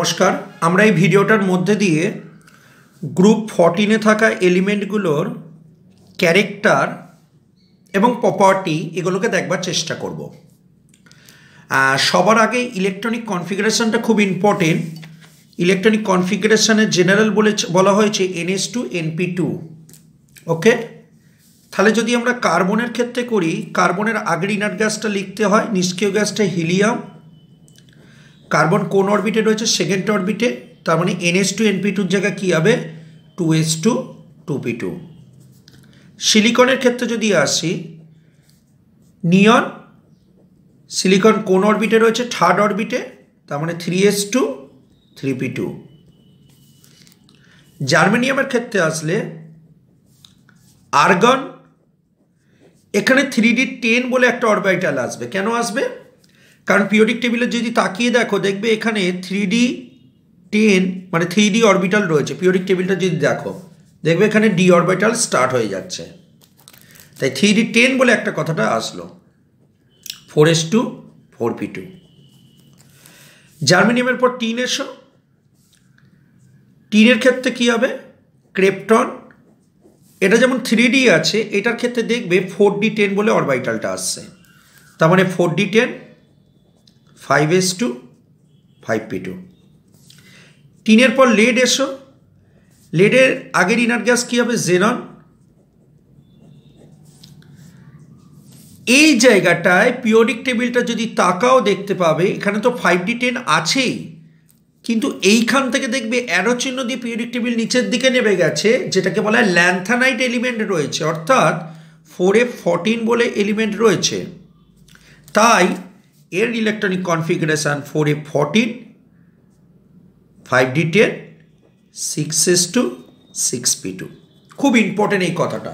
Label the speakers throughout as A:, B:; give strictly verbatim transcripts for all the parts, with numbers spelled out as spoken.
A: নমস্कार আমরা এই ভিডিওটার মধ্যে দিয়ে গ্রুপ চৌদ্দ থাকা এলিমেন্টগুলোর ক্যারেক্টার এবং প্রপার্টি এগুলোকে দেখবার চেষ্টা করব। সবার আগে ইলেকট্রনিক কনফিগারেশনটা খুব ইম্পর্টেন্ট। ইলেকট্রনিক কনফিগারেশনের জেনারেল বলে বলা হয়েছে n s two n p two. Okay, তাহলে যদি আমরা কার্বনের ক্ষেত্রে করি, কার্বনের আগের ইনার্ট গ্যাসটা লিখতে হয় নিষ্ক্রিয় গ্যাসটা হিলিয়াম, কার্বন কোন অরবিটে রয়েছে সেকেন্ড অরবিটে, তার মানে n s two n p টুর জায়গায় কী হবে two s two two p two. সিলিকনের ক্ষেত্রে যদি আসি, নিয়ন সিলিকন কোন অরবিটে রয়েছে থার্ড অরবিটে, তার মানে three s two three p two. জার্মেনিয়ামের ক্ষেত্রে আসলে আর্গন, এখানে থ্রি ডি টেন বলে একটা অরবিটাল আসবে। কেন আসবে? কারণ পিরিয়ডিক টেবিলে যদি তাকিয়ে দেখো দেখবে এখানে থ্রি ডি টেন মানে থ্রি ডি অরবিটাল রয়েছে। পিরিয়ডিক টেবিলটা যদি দেখো দেখবে এখানে ডি অরবিটাল স্টার্ট হয়ে যাচ্ছে, তাই থ্রি ডি টেন বলে একটা কথাটা আসলো। Four s two four p two. জার্মেনিয়ামের পর টিন এসো, টিনের ক্ষেত্রে কী হবে ক্রেপ্টন, এটা যেমন থ্রি ডি আছে এটার ক্ষেত্রে দেখবে ফোর ডি টেন বলে অরবিটালটা আসছে, তার মানে four d ten five s two five p two. টিনের পর লেড এসো, লেডের আগের ইনার্ট গ্যাস কী হবে জেনন। এই জায়গাটায় পিরিয়ডিক টেবিলটা যদি তাকাও দেখতে পাবে এখানে তো ফাইভ ডি টেন আছেই, কিন্তু এইখান থেকে দেখবে অ্যারো চিহ্ন দিয়ে পিরিয়ডিক টেবিল নিচের দিকে নেমে গেছে, যেটাকে বলা হয় ল্যান্থানাইট এলিমেন্ট রয়েছে, অর্থাৎ ফোর এফ ফোরটিন বলে এলিমেন্ট রয়েছে। তাই এর electronic configuration four f fourteen five d ten six s two six p two. খুব ইম্পর্টেন্ট এই কথাটা।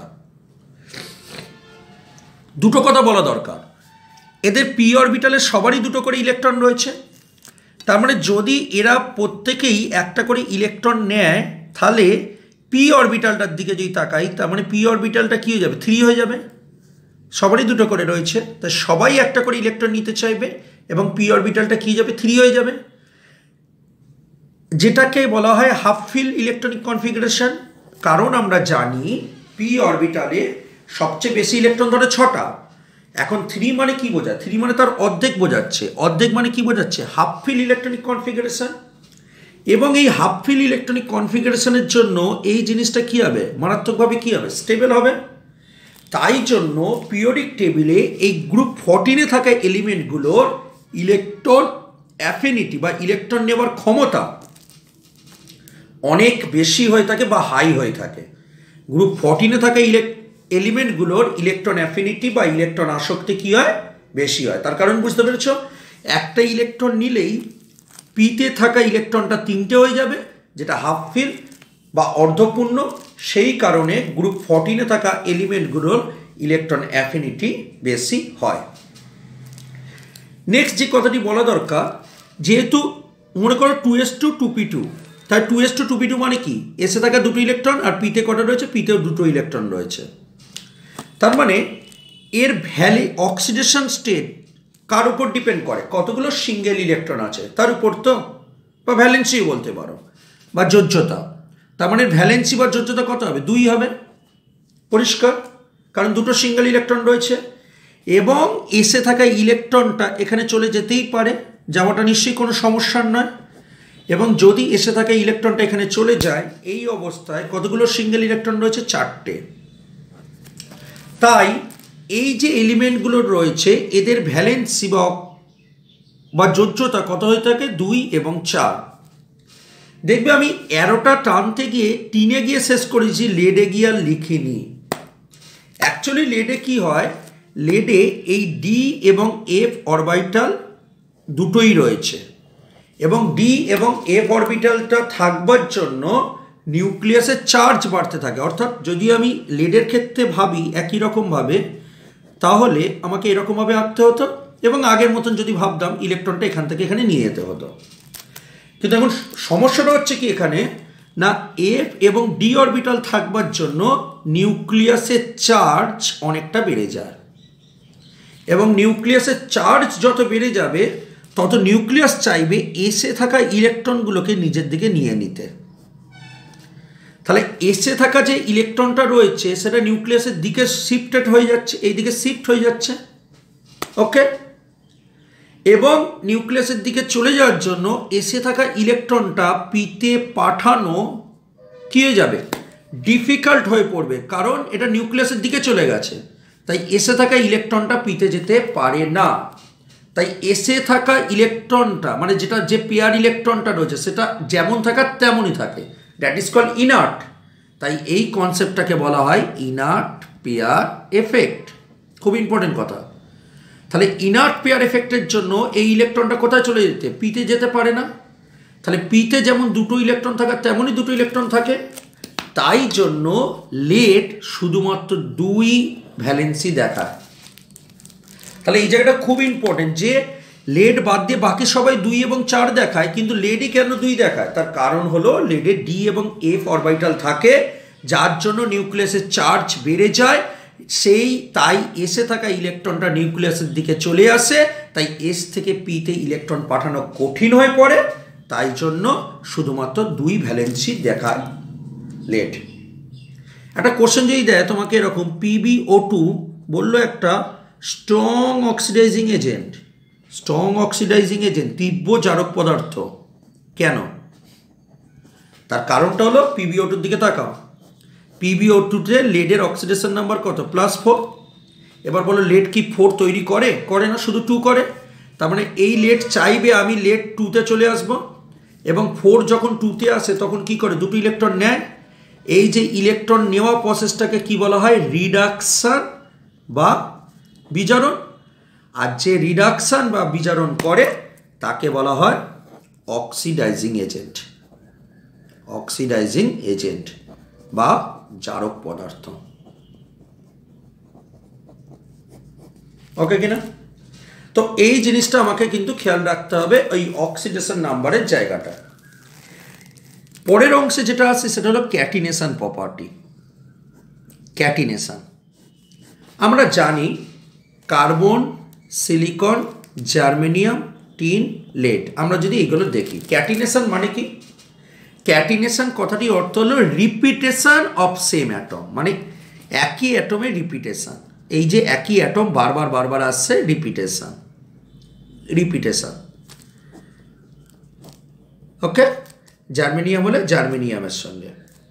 A: দুটো কথা বলা দরকার, এদের পি অরবিটালে সবারই দুটো করে ইলেকট্রন রয়েছে, তার মানে যদি এরা প্রত্যেকেই একটা করে ইলেকট্রন নেয় তাহলে পি অরবিটালটার দিকে যদি তাকাই তার মানে পি অরবিটালটা কী হয়ে যাবে থ্রি হয়ে যাবে। সবারই দুটো করে রয়েছে তাই সবাই একটা করে ইলেকট্রন নিতে চাইবে এবং পি অরবিটালটা কী যাবে থ্রি হয়ে যাবে, যেটাকে বলা হয় হাফ ফিল ইলেকট্রনিক কনফিগারেশন। কারণ আমরা জানি পি অরবিটালে সবচেয়ে বেশি ইলেকট্রন ধরে ছটা। এখন থ্রি মানে কি বোঝায়? থ্রি মানে তার অর্ধেক বোঝাচ্ছে। অর্ধেক মানে কি বোঝাচ্ছে? Half fill electronic configuration. এবং এই হাফ ফিল ইলেকট্রনিক কনফিগারেশনের জন্য এই জিনিসটা কী হবে মারাত্মকভাবে কী হবে স্টেবল হবে। তাই জন্য পিরিয়ডিক টেবিলে এই গ্রুপ ফোরটিনে থাকা এলিমেন্টগুলোর ইলেকট্রন অ্যাফিনিটি বা ইলেকট্রন নেওয়ার ক্ষমতা অনেক বেশি হয়ে থাকে বা হাই হয়ে থাকে। গ্রুপ ফোরটিনে থাকা ইলেক এলিমেন্টগুলোর ইলেকট্রন অ্যাফিনিটি বা ইলেকট্রন আসক্তি কী হয় বেশি হয়। তার কারণ বুঝতে পেরেছ, একটা ইলেকট্রন নিলেই পিতে থাকা ইলেকট্রনটা তিনটে হয়ে যাবে, যেটা হাফ ফিল বা অর্ধপূর্ণ। সেই কারণে গ্রুপ ফোরটিনে থাকা এলিমেন্টগুলোর ইলেকট্রন অ্যাফিনিটি বেশি হয়। নেক্সট যে কথাটি বলা দরকার, যেহেতু মনে করো two s two two p two, তাই two s two two p two মানে কি এসে থাকা দুটো ইলেকট্রন আর পিতে কটা রয়েছে পিতেও দুটো ইলেকট্রন রয়েছে। তার মানে এর ভ্যালি অক্সিডেশন স্টেট কার উপর ডিপেন্ড করে? কতগুলো সিঙ্গেল ইলেকট্রন আছে তার উপর তো, বা ভ্যালেন্সিও বলতে পারো বা যোজ্যতা। তার মানে ভ্যালেন্সি বা যোজ্যতা কত হবে? দুই হবে, পরিষ্কার, কারণ দুটো সিঙ্গেল ইলেকট্রন রয়েছে এবং এসে থাকা ইলেকট্রনটা এখানে চলে যেতেই পারে, যাওয়াটা নিশ্চয়ই কোনো সমস্যার নয়। এবং যদি এসে থাকা ইলেকট্রনটা এখানে চলে যায়, এই অবস্থায় কতগুলো সিঙ্গেল ইলেকট্রন রয়েছে? চারটে। তাই এই যে এলিমেন্টগুলো রয়েছে এদের ভ্যালেন্সি বা যোজ্যতা কত হয়ে থাকে? দুই এবং চার। দেখবে আমি অ্যারোটা টানতে গিয়ে টিনে গিয়ে শেষ করেছি, লেডে গিয়ে আর লিখিনি। অ্যাকচুয়ালি লেডে কি হয়, লেডে এই ডি এবং এফ অরবিটাল দুটোই রয়েছে এবং ডি এবং এফ অরবিটালটা থাকবার জন্য নিউক্লিয়াসের চার্জ বাড়তে থাকে। অর্থাৎ যদি আমি লেডের ক্ষেত্রে ভাবি একই রকমভাবে তাহলে আমাকে এরকমভাবে আঁকতে হতো এবং আগের মতন যদি ভাবতাম ইলেকট্রনটা এখান থেকে এখানে নিয়ে যেতে হতো। কিন্তু এখন সমস্যাটা হচ্ছে কি এখানে না, এফ এবং ডি অরবিটাল থাকবার জন্য নিউক্লিয়াসের চার্জ অনেকটা বেড়ে যায় এবং নিউক্লিয়াসের চার্জ যত বেড়ে যাবে তত নিউক্লিয়াস চাইবে এসে থাকা ইলেকট্রনগুলোকে নিজের দিকে নিয়ে নিতে। তাহলে এসে থাকা যে ইলেকট্রনটা রয়েছে সেটা নিউক্লিয়াসের দিকে শিফটেড হয়ে যাচ্ছে, এই দিকে শিফট হয়ে যাচ্ছে। ওকে, এবং নিউক্লিয়াসের দিকে চলে যাওয়ার জন্য এসে থাকা ইলেকট্রনটা পিতে পাঠানো কী হয়ে যাবে, ডিফিকাল্ট হয়ে পড়বে, কারণ এটা নিউক্লিয়াসের দিকে চলে গেছে। তাই এসে থাকা ইলেকট্রনটা পিতে যেতে পারে না। তাই এসে থাকা ইলেকট্রনটা মানে যেটা যে পেয়ার ইলেকট্রনটা রয়েছে সেটা যেমন থাকা তেমনই থাকে, দ্যাট ইজ কল্ড ইনার্ট। তাই এই কনসেপ্টটাকে বলা হয় ইনার্ট পেয়ার এফেক্ট। খুব ইম্পর্টেন্ট কথা। তাহলে ইনার্ট পেয়ার এফেক্টের জন্য এই ইলেকট্রনটা কোথায় চলে যেতে, পিতে যেতে পারে না। তাহলে পিতে যেমন দুটো ইলেকট্রন থাকে তেমনই দুটো ইলেকট্রন থাকে। তাই জন্য লেড শুধুমাত্র দুই ভ্যালেন্সি দেখায়। তাহলে এই জায়গাটা খুব ইম্পর্টেন্ট যে লেড বাদ দিয়ে বাকি সবাই দুই এবং চার দেখায়, কিন্তু লেডই কেন দুই দেখায়? তার কারণ হলো লেডে ডি এবং এফ অরবিটাল থাকে, যার জন্য নিউক্লিয়াসের চার্জ বেড়ে যায়। সেই তাই এসে থাকা ইলেকট্রনটা নিউক্লিয়াসের দিকে চলে আসে, তাই এস থেকে পিতে ইলেকট্রন পাঠানো কঠিন হয়ে পড়ে। তাই জন্য শুধুমাত্র দুই ভ্যালেন্সি দেখায় লেড। একটা কোশ্চেন যদি দেয় তোমাকে এরকম, পিবিও টু বললো একটা strong oxidising agent, strong oxidising agent তীব্র জারক পদার্থ, কেন? তার কারণটা হলো পিবিও টুর দিকে তাকাও। পিবিও টুতে লেডের অক্সিডেশন নাম্বার কত? Plus four. এবার বলো লেড কি ফোর তৈরি করে? করে না, শুধু টু করে। তার মানে এই লেড চাইবে আমি লেড টুতে চলে আসব, এবং ফোর যখন টুতে আসে তখন কি করে? দুটো ইলেকট্রন নেয়। এই যে ইলেকট্রন নেওয়া প্রসেসটাকে কি বলা হয়? রিডাকশন বা বিজারণ। আর যে রিডাকশন বা বিজারণ করে তাকে বলা হয় অক্সিডাইজিং এজেন্ট, অক্সিডাইজিং এজেন্ট বা জারক পদার্থ। ওকে কিনা? তো এই জিনিসটা আমাকে কিন্তু খেয়াল রাখতে হবে ওই অক্সিডেশন নাম্বারের জায়গাটা। পরের অংশে যেটা আছে সেটা হলো ক্যাটিনেশন প্রপার্টি। ক্যাটিনেশন আমরা জানি carbon, silicon, germanium, tin, lead. আমরা যদি এগুলো দেখি, ক্যাটিনেশন মানে কি? ক্যাটিনেশন কথাটি অর্থ হলো রিপিটেশন অফ সেম অ্যাটম, মানে একই অ্যাটমের রিপিটেশন। এই যে একই অ্যাটম বারবার বারবার আসছে, রিপিটেশন, রিপিটেশন। ওকে, জার্মেনিয়াম হলে জার্মেনিয়ামের সঙ্গে।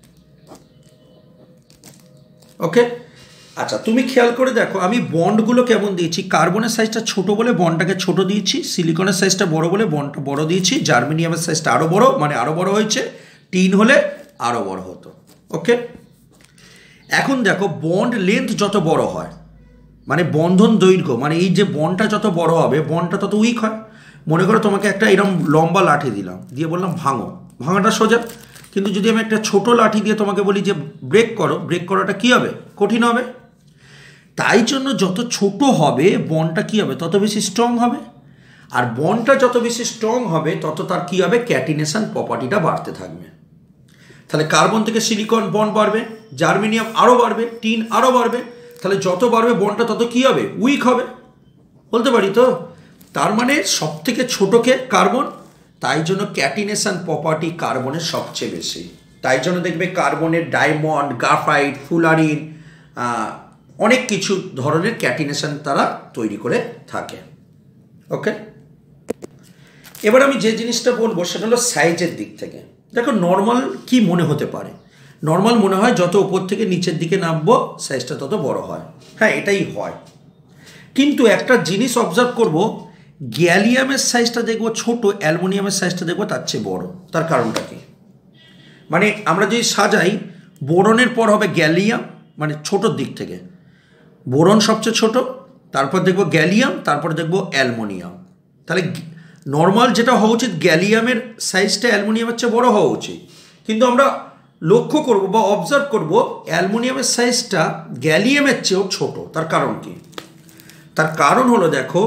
A: ওকে, আচ্ছা তুমি খেয়াল করে দেখো আমি বন্ডগুলো কেমন দিয়েছি। কার্বনের সাইজটা ছোট বলে বন্ডটাকে ছোট দিয়েছি, সিলিকনের সাইজটা বড় বলে বন্ডটা বড় দিয়েছি, জার্মেনিয়ামের সাইজটা আরও বড় মানে আরও বড় হয়েছে, টিন হলে আরও বড় হতো। ওকে, এখন দেখো বন্ড লেন্থ যত বড় হয় মানে বন্ধন দৈর্ঘ্য, মানে এই যে বন্ডটা যত বড় হবে বন্ডটা তত উইক হয়। মনে করো তোমাকে একটা এরকম লম্বা লাঠি দিলাম, দিয়ে বললাম ভাঙো, ভাঙাটা সোজা। কিন্তু যদি আমি একটা ছোট লাঠি দিয়ে তোমাকে বলি যে ব্রেক করো, ব্রেক করাটা কী হবে? কঠিন হবে। তাই জন্য যত ছোট হবে বন্ডটা কী হবে? তত বেশি স্ট্রং হবে। আর বন্ডটা যত বেশি স্ট্রং হবে তত তার কী হবে? ক্যাটিনেশন প্রপার্টিটা বাড়তে থাকবে। তাহলে কার্বন থেকে সিলিকন বন্ড বাড়বে, জার্মেনিয়াম আরও বাড়বে, টিন আরও বাড়বে। তাহলে যত বাড়বে বন্ডটা তত কী হবে? উইক হবে। বলতে পারি তো? তার মানে সব থেকে ছোটোকে কার্বন, তাই জন্য ক্যাটিনেশন প্রপার্টি কার্বনের সবচেয়ে বেশি। তাই জন্য দেখবে কার্বনের ডায়মন্ড, গ্রাফাইট, ফুলারিন, অনেক কিছু ধরনের ক্যাটিনেশন তারা তৈরি করে থাকে। ওকে, এবার আমি যে জিনিসটা বলবো সেটা হলো সাইজের দিক থেকে। দেখো নর্মাল কি মনে হতে পারে? নর্মাল মনে হয় যত উপর থেকে নিচের দিকে নামবো সাইজটা তত বড় হয়। হ্যাঁ, এটাই হয়। কিন্তু একটা জিনিস অবজার্ভ করব, গ্যালিয়ামের সাইজটা দেখবো ছোট, অ্যালুমিনিয়ামের সাইজটা দেখবো তার চেয়ে বড়। তার কারণটা কি? মানে আমরা যদি সাজাই, বোরনের পর হবে গ্যালিয়াম, মানে ছোটোর দিক থেকে বোরন সবচেয়ে ছোট, তারপর দেখবো গ্যালিয়াম, তারপর দেখবো অ্যালুমিনিয়াম। তাহলে নর্মাল যেটা হওয়া উচিত গ্যালিয়ামের সাইজটা অ্যালুমিনিয়ামের চেয়ে বড় হওয়া উচিত, কিন্তু আমরা লক্ষ্য করব বা অবজার্ভ করব অ্যালুমিনিয়ামের সাইজটা গ্যালিয়ামের চেয়েও ছোট। তার কারণ কি? তার কারণ হলো দেখো,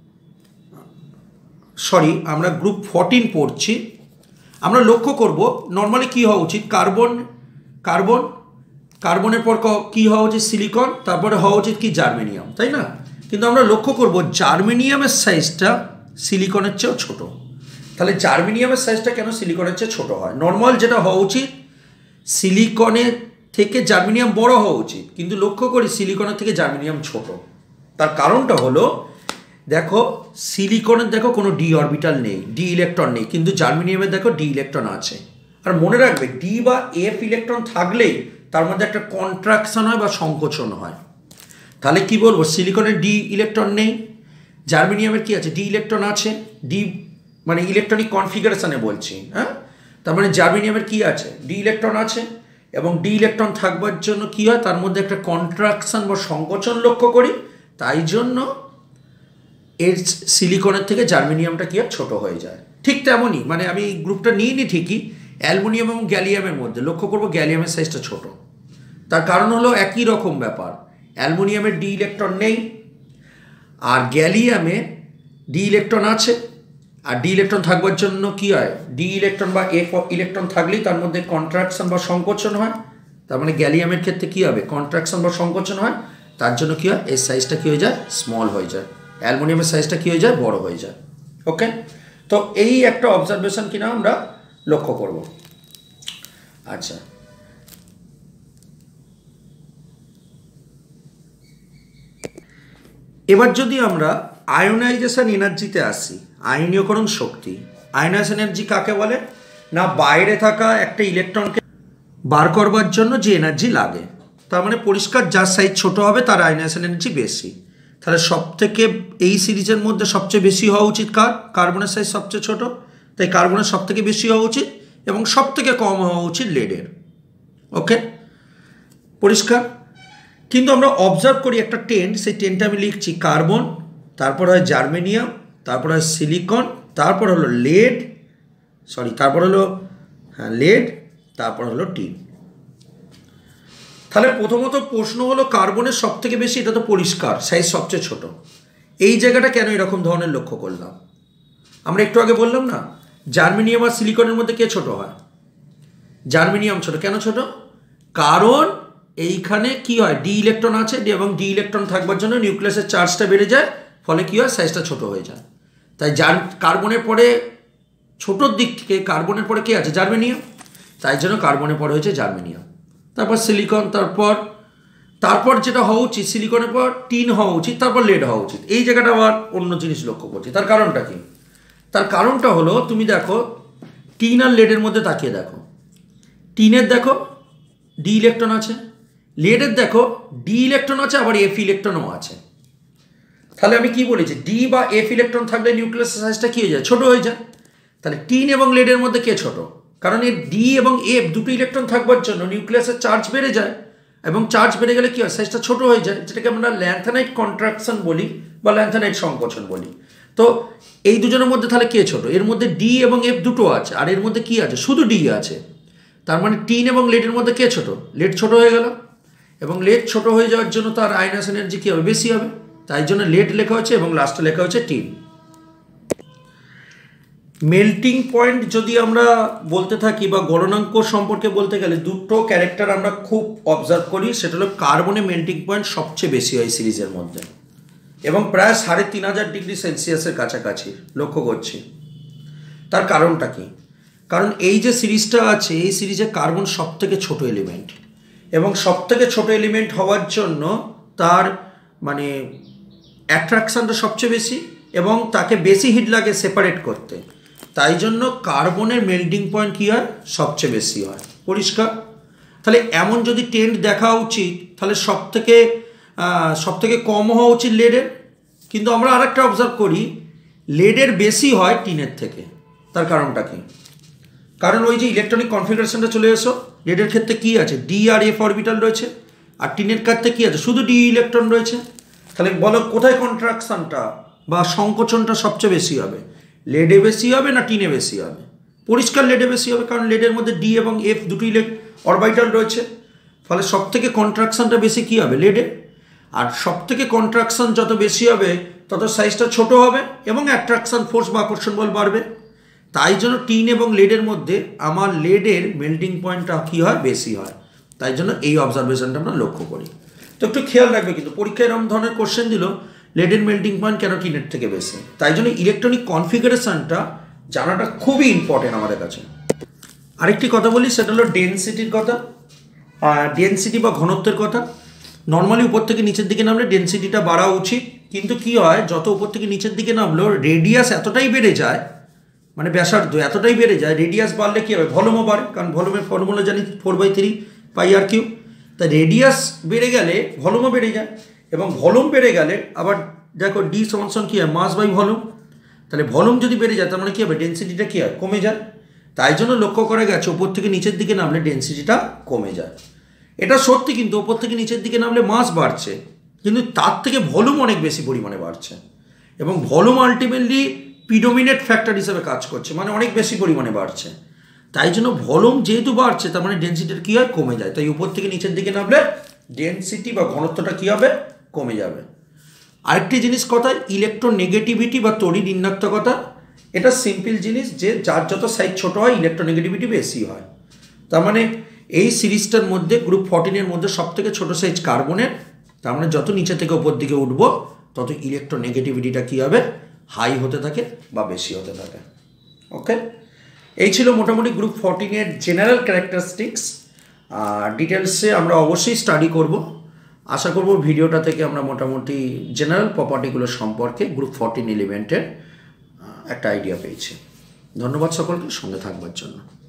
A: সরি আমরা গ্রুপ ফোরটিন পড়ছি, আমরা লক্ষ্য করব নর্মালি কী হওয়া উচিত? কার্বন, কার্বন কার্বনের পর কী হওয়া উচিত? সিলিকন, তারপরে হওয়া উচিত কি? জার্মেনিয়াম, তাই না? কিন্তু আমরা লক্ষ্য করব জার্মেনিয়ামের সাইজটা সিলিকনের চেয়েও ছোট। তাহলে জার্মেনিয়ামের সাইজটা কেন সিলিকনের চেয়ে ছোট হয়? নর্মাল যেটা হওয়া উচিত সিলিকনের থেকে জার্মেনিয়াম বড় হওয়া উচিত, কিন্তু লক্ষ্য করি সিলিকনের থেকে জার্মেনিয়াম ছোট। তার কারণটা হলো দেখো সিলিকনের দেখো কোনো ডি অরবিটাল নেই, ডি ইলেকট্রন নেই, কিন্তু জার্মেনিয়ামের দেখো ডি ইলেকট্রন আছে। আর মনে রাখবে ডি বা এফ ইলেকট্রন থাকলেই তার মধ্যে একটা কন্ট্রাকশন হয় বা সংকোচন হয়। তাহলে কি বলবো, সিলিকনের ডি ইলেকট্রন নেই, জার্মেনিয়ামের কি আছে, ডি ইলেকট্রন আছে। ডি মানে ইলেকট্রনিক কনফিগারেশনে বলছি, হ্যাঁ। তার মানে জার্মেনিয়ামের কি আছে, ডি ইলেকট্রন আছে, এবং ডি ইলেকট্রন থাকবার জন্য কি হয়, তার মধ্যে একটা কন্ট্রাকশন বা সংকোচন লক্ষ্য করি। তাই জন্য এর সিলিকনের থেকে জার্মেনিয়ামটা কি হয়, ছোট হয়ে যায়। ঠিক তেমনই মানে আমি এই গ্রুপটা নিইনি ঠিকই, অ্যালুমিনিয়াম এবং গ্যালিয়ামের মধ্যে লক্ষ্য করবো গ্যালিয়ামের সাইজটা ছোট। তার কারণ হলো একই রকম ব্যাপার, অ্যালুমিনিয়ামের ডি ইলেকট্রন নেই আর গ্যালিয়ামে ডি ইলেকট্রন আছে। আর ডি ইলেকট্রন থাকবার জন্য কি হয়, ডি ইলেকট্রন বা এফ ইলেকট্রন থাকলেই তার মধ্যে কন্ট্রাকশন বা সংকোচন হয়। তার মানে গ্যালিয়ামের ক্ষেত্রে কি হবে, কন্ট্রাকশন বা সংকোচন হয়। তার জন্য কি হয়, এর সাইজটা কি হয়ে যায়, স্মল হয়ে যায়। অ্যালুমিনিয়ামের সাইজটা কি হয়ে যায়, বড় হয়ে যায়। ওকে, তো এই একটা অবজারভেশন কিনা আমরা লক্ষ্য করব। আচ্ছা, এবার যদি আমরা আয়োনাইজেশন এনার্জিতে আসি, আয়নীয়করণ শক্তি। আয়োনাইজেশন এনার্জি কাকে বলে না, বাইরে থাকা একটা ইলেকট্রনকে বার করবার জন্য যে এনার্জি লাগে। তার মানে পরিষ্কার যার সাইজ ছোট হবে তার আয়োনাইজেশন এনার্জি বেশি। তাহলে সব থেকে এই সিরিজের মধ্যে সবচেয়ে বেশি হওয়া উচিত কার, কার্বনের সাইজ সবচেয়ে ছোট, তাই কার্বনের সব থেকে বেশি হওয়া উচিত, এবং সব থেকে কম হওয়া উচিত লেডের। ওকে, পরিষ্কার। কিন্তু আমরা অবজার্ভ করি একটা টেন, সেই টেনটা আমি লিখছি, কার্বন, তারপর হয় জার্মেনিয়াম, তারপর হয় সিলিকন, তারপর হলো লেড, সরি তারপর হলো হ্যাঁ লেড, তারপর হলো টিন। তাহলে প্রথমত প্রশ্ন হলো কার্বনের সব থেকে বেশি, এটা তো পরিষ্কার, সাইজ সবচেয়ে ছোট। এই জায়গাটা কেন এরকম ধরনের লক্ষ্য করলাম, আমরা একটু আগে বললাম না জার্মেনিয়াম আর সিলিকনের মধ্যে কে ছোট হয়, জার্মেনিয়াম ছোট। কেন ছোট, কারণ এইখানে কি হয়, ডি ইলেকট্রন আছে, এবং ডি ইলেকট্রন থাকবার জন্য নিউক্লিয়াসের চার্জটা বেড়ে যায়, ফলে কি হয়, সাইজটা ছোট হয়ে যায়। তাই জার কার্বনের পরে ছোটোর দিক থেকে কার্বনের পরে কে আছে, জার্মেনিয়াম, তাই জন্য কার্বনের পরে হয়েছে জার্মেনিয়াম, তারপর সিলিকন, তারপর তারপর যেটা হওয়া উচিত সিলিকনের পর টিন হওয়া উচিত, তারপর লেড হওয়া উচিত। এই জায়গাটা আবার অন্য জিনিস লক্ষ্য করছি। তার কারণটা কি, তার কারণটা হলো তুমি দেখো টিন আর লেডের মধ্যে তাকিয়ে দেখো, টিনের দেখো ডি ইলেকট্রন আছে, লেডের দেখো ডি ইলেকট্রন আছে, আবার এফ ইলেকট্রনও আছে। তাহলে আমি কি বলেছি, ডি বা এফ ইলেকট্রন থাকলে নিউক্লিয়াসের সাইজটা কি হয়ে যায়, ছোট হয়ে যায়। তাহলে টিন এবং লেডের মধ্যে কে ছোট, কারণ এর ডি এবং এফ দুটো ইলেকট্রন থাকবার জন্য নিউক্লিয়াসের চার্জ বেড়ে যায়, এবং চার্জ বেড়ে গেলে কি হয়, সাইজটা ছোট হয়ে যায়, যেটাকে আমরা ল্যান্থানাইট কন্ট্রাকশন বলি বা ল্যান্থানাইট সংকোচন বলি। তো এই দুজনের মধ্যে তাহলে কে ছোট, এর মধ্যে ডি এবং এফ দুটো আছে, আর এর মধ্যে কি আছে, শুধু ডি আছে। তার মানে টিন এবং লেডের মধ্যে কে ছোট, লেড ছোট হয়ে গেল, এবং লেড ছোট হয়ে যাওয়ার জন্য তার আয়োনাইজেশন এনার্জি কী হবে, বেশি হবে। তাই জন্য লেড লেখা হচ্ছে এবং লাস্টে লেখা হচ্ছে টিন। মেল্টিং পয়েন্ট যদি আমরা বলতে থাকি বা গলনাঙ্ক সম্পর্কে বলতে গেলে দুটো ক্যারেক্টার আমরা খুব অবজার্ভ করি, সেটা হলো কার্বনে মেল্টিং পয়েন্ট সবচেয়ে বেশি হয় সিরিজের মধ্যে, এবং প্রায় সাড়ে তিন হাজার ডিগ্রি সেলসিয়াসের কাছাকাছি লক্ষ্য করছি। তার কারণটা কি, কারণ এই যে সিরিজটা আছে এই সিরিজে কার্বন সব থেকে ছোট এলিমেন্ট, এবং সব থেকে ছোট এলিমেন্ট হওয়ার জন্য তার মানে অ্যাট্রাকশানটা সবচেয়ে বেশি, এবং তাকে বেশি হিট লাগে সেপারেট করতে। তাই জন্য কার্বনের মেল্টিং পয়েন্ট কী হয়, সবচেয়ে বেশি হয়। পরিষ্কার। তাহলে এমন যদি টেন্ট দেখা উচিত, তাহলে সব থেকে সব থেকে কম হওয়া উচিত লেডের, কিন্তু আমরা আরেকটা অবজার্ভ করি লেডের বেশি হয় টিনের থেকে। তার কারণটা কি, কারণ ওই যে ইলেকট্রনিক কনফিগারেশনটা চলে এসো, লেডের ক্ষেত্রে কী আছে, ডি আর এফ অরবিটাল রয়েছে, আর টিনের ক্ষেত্রে কী আছে, শুধু ডি ইলেকট্রন রয়েছে। তাহলে বলো কোথায় কন্ট্রাকশনটা বা সংকোচনটা সবচেয়ে বেশি হবে, লেডে বেশি হবে না টিনে বেশি হবে? পরিষ্কার লেডে বেশি হবে, কারণ লেডের মধ্যে ডি এবং এফ দুটো ইলেক অরবিটাল রয়েছে, ফলে সব থেকে কন্ট্রাকশনটা বেশি কী হবে, লেডে। আর সব থেকে কন্ট্রাকশন যত বেশি হবে তত সাইজটা ছোট হবে, এবং অ্যাট্রাকশন ফোর্স বা আকর্ষণ বল বাড়বে। তাই জন্য টিন এবং লেডের মধ্যে আমার লেডের মেল্টিং পয়েন্টটা কী হয়, বেশি হয়। তাই জন্য এই অবজারভেশনটা আমরা লক্ষ্য করি। তো একটু খেয়াল রাখবে, কিন্তু পরীক্ষায় এরকম ধরনের কোশ্চেন দিল লেডের মেল্টিং পয়েন্ট কেন টিনের থেকে বেশি। তাই জন্য ইলেকট্রনিক কনফিগারেশনটা জানাটা খুবই ইম্পর্টেন্ট আমাদের কাছে। আরেকটি কথা বলি, সেটা হলো ডেনসিটির কথা, ডেনসিটি বা ঘনত্বের কথা। নর্মালি উপর থেকে নিচের দিকে নামলে ডেনসিটিটা বাড়া উচিত, কিন্তু কি হয়, যত উপর থেকে নিচের দিকে নামলেও রেডিয়াস এতটাই বেড়ে যায়, মানে ব্যাসার্ধ এতটাই বেড়ে যায়, রেডিয়াস বাড়লে কী হবে, ভলিউমও বাড়ে, কারণ ভলিউমের ফর্মুলা জানি four by three pi r cube. তা রেডিয়াস বেড়ে গেলে ভলিউমও বেড়ে যায়, এবং ভলিউম বেড়ে গেলে আবার দেখো ডি সমান সমান কী হয়, মাস বাই ভলিউম। তাহলে ভলিউম যদি বেড়ে যায় তার মানে কী হবে, ডেনসিটিটা কী হয়, কমে যায়। তাই জন্য লক্ষ্য করা গেছে ওপর থেকে নিচের দিকে নামলে ডেনসিটিটা কমে যায়। এটা সত্যি, কিন্তু ওপর থেকে নিচের দিকে নামলে মাস বাড়ছে, কিন্তু তার থেকে ভলিউম অনেক বেশি পরিমাণে বাড়ছে, এবং ভলিউম আলটিমেটলি প্রিডোমিনেট ফ্যাক্টর হিসেবে কাজ করছে, মানে অনেক বেশি পরিমাণে বাড়ছে। তাই জন্য ভলিউম যেহেতু বাড়ছে তার মানে ডেনসিটির কী হয়, কমে যায়। তাই উপর থেকে নিচের দিকে নামলে ডেনসিটি বা ঘনত্বটা কী হবে, কমে যাবে। আরেকটি জিনিস কথা, ইলেকট্রোনেগেটিভিটি বা তড়িৎ ঋণাত্মকতা, এটা সিম্পল জিনিস যে যার যত সাইজ ছোটো হয় ইলেকট্রোনেগেটিভিটি বেশি হয়। তার মানে এই সিরিজটার মধ্যে গ্রুপ ফোরটিনের মধ্যে সব থেকে ছোটো সাইজ কার্বনের, তার মানে যত নিচে থেকে ওপর দিকে উঠবো তত ইলেকট্রোনেগেটিভিটিটা কী হবে, হাই হতে থাকে বা বেশি হতে থাকে। ওকে, এই ছিল মোটামুটি গ্রুপ ফোরটিনের জেনারেল ক্যারেক্টারিস্টিক্স। আর ডিটেলসে আমরা অবশ্যই স্টাডি করব। আশা করব ভিডিওটা থেকে আমরা মোটামুটি জেনারেল প্রপার্টিগুলো সম্পর্কে গ্রুপ ফোরটিন এলিমেন্টের একটা আইডিয়া পেয়েছি। ধন্যবাদ সকলকে সঙ্গে থাকবার জন্য।